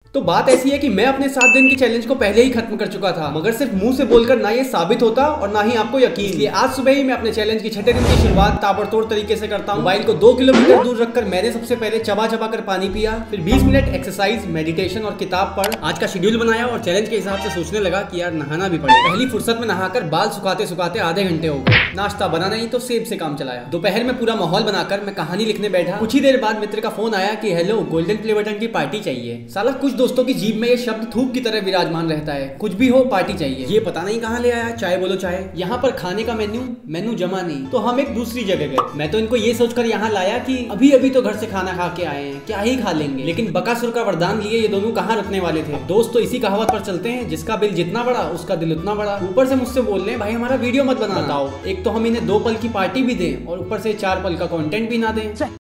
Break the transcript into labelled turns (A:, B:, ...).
A: तो बात ऐसी है कि मैं अपने 7 दिन के चैलेंज को पहले ही खत्म कर चुका था, मगर सिर्फ मुंह से बोलकर ना ये साबित होता और ना ही आपको यकीन। इसलिए आज सुबह ही मैं अपने चैलेंज की 6ठे दिन की शुरुआत ताबड़तोड़ तरीके से करता हूँ। मोबाइल को 2 किलोमीटर दूर रखकर मैंने सबसे पहले चबा चबा कर पानी पिया, फिर 20 मिनट एक्सरसाइज, मेडिटेशन और किताब पढ़। आज का शेड्यूल बनाया और चैलेंज के हिसाब से सोचने लगा कि यार नहाना भी पड़ेगा। पहली फुर्सत में नहाकर बाल सुखाते सुखाते आधे घंटे हो गए। नाश्ता बना नहीं तो सेब से काम चलाया। दोपहर में पूरा माहौल बनाकर मैं कहानी लिखने बैठा। कुछ ही देर बाद मित्र का फोन आया कि हेलो, गोल्डन प्ले बटन की पार्टी चाहिए। साला कुछ दोस्तों की जीभ में ये शब्द थूक की तरह विराजमान रहता है, कुछ भी हो पार्टी चाहिए। ये पता नहीं कहाँ ले आया, चाय बोलो चाय। यहाँ पर खाने का मेन्यू जमा नहीं, तो हम एक दूसरी जगह गए। मैं तो इनको ये सोचकर यहाँ लाया कि अभी अभी तो घर से खाना खा के आए हैं, क्या ही खा लेंगे। लेकिन बकासुर का वरदान लिए ये दोनों कहाँ रुकने वाले थे। दोस्त तो इसी कहावत पर चलते हैं, जिसका बिल जितना बड़ा उसका दिल उतना बड़ा। ऊपर से मुझसे बोल रहे हैं भाई हमारा वीडियो मत बनाना। बताओ, एक तो हम इन्हें 2 पल की पार्टी भी दें और ऊपर से 4 पल का कंटेंट भी ना दें।